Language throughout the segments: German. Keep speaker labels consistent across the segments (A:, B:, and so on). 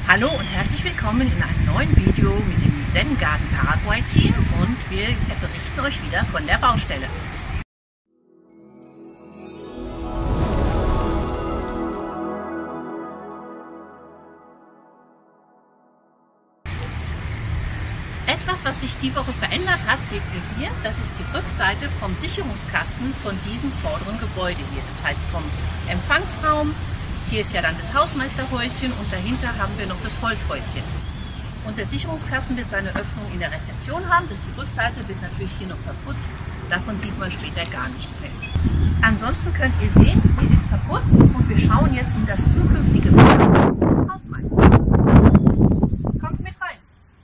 A: Hallo und herzlich willkommen in einem neuen Video mit dem Zen Garden Paraguay Team und wir berichten euch wieder von der Baustelle. Etwas, was sich die Woche verändert hat, seht ihr hier, das ist die Rückseite vom Sicherungskasten von diesem vorderen Gebäude hier. Das heißt vom Empfangsraum. Hier ist ja dann das Hausmeisterhäuschen und dahinter haben wir noch das Holzhäuschen. Und der Sicherungskasten wird seine Öffnung in der Rezeption haben. Das ist die Rückseite, wird natürlich hier noch verputzt. Davon sieht man später gar nichts mehr. Ansonsten könnt ihr sehen, hier ist verputzt und wir schauen jetzt in das zukünftige Büro des Hausmeisters. Kommt mit rein.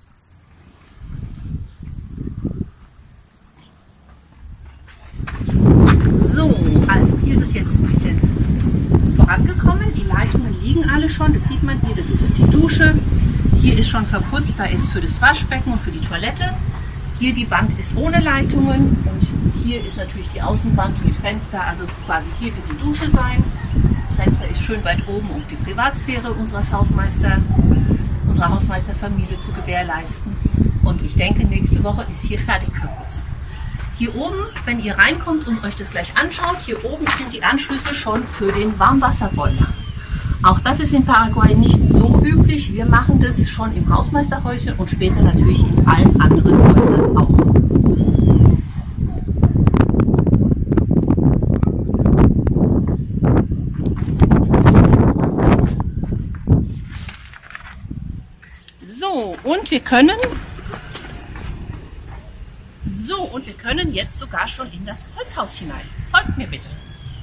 A: So, also hier ist es jetzt ein bisschen vorangekommen. Die Leitungen liegen alle schon. Das sieht man hier, das ist für die Dusche. Hier ist schon verputzt, da ist für das Waschbecken und für die Toilette. Hier die Wand ist ohne Leitungen und hier ist natürlich die Außenwand mit Fenster, also quasi hier wird die Dusche sein. Das Fenster ist schön weit oben, um die Privatsphäre unserer Hausmeisterfamilie zu gewährleisten. Und ich denke, nächste Woche ist hier fertig verputzt. Hier oben, wenn ihr reinkommt und euch das gleich anschaut, hier oben sind die Anschlüsse schon für den Warmwasserboiler. Auch das ist in Paraguay nicht so üblich. Wir machen das schon im Hausmeisterhäuschen und später natürlich in allen anderen Häusern auch. So, und wir können jetzt sogar schon in das Holzhaus hinein. Folgt mir bitte.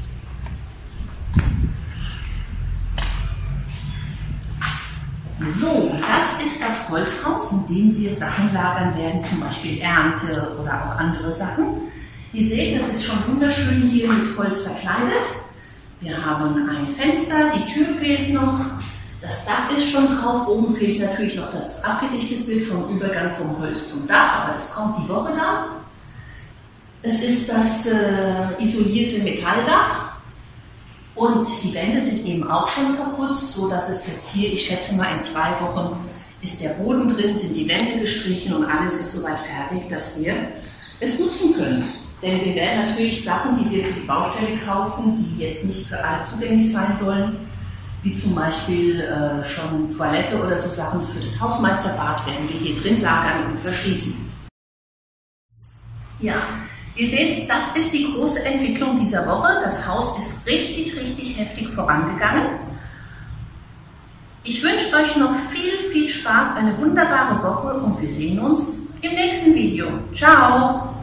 A: So, das ist das Holzhaus, in dem wir Sachen lagern werden, zum Beispiel Ernte oder auch andere Sachen. Ihr seht, das ist schon wunderschön hier mit Holz verkleidet. Wir haben ein Fenster, die Tür fehlt noch, das Dach ist schon drauf, oben fehlt natürlich noch das abgedichtete Bild vom Übergang vom Holz zum Dach, aber das kommt die Woche dann. Es ist das isolierte Metalldach. Und die Wände sind eben auch schon verputzt, so dass es jetzt hier, ich schätze mal in 2 Wochen, ist der Boden drin, sind die Wände gestrichen und alles ist soweit fertig, dass wir es nutzen können. Denn wir werden natürlich Sachen, die wir für die Baustelle kaufen, die jetzt nicht für alle zugänglich sein sollen, wie zum Beispiel schon Toilette oder so Sachen für das Hausmeisterbad, werden wir hier drin lagern und verschließen. Ja. Ihr seht, das ist die große Entwicklung dieser Woche. Das Haus ist richtig heftig vorangegangen. Ich wünsche euch noch viel Spaß, eine wunderbare Woche und wir sehen uns im nächsten Video. Ciao!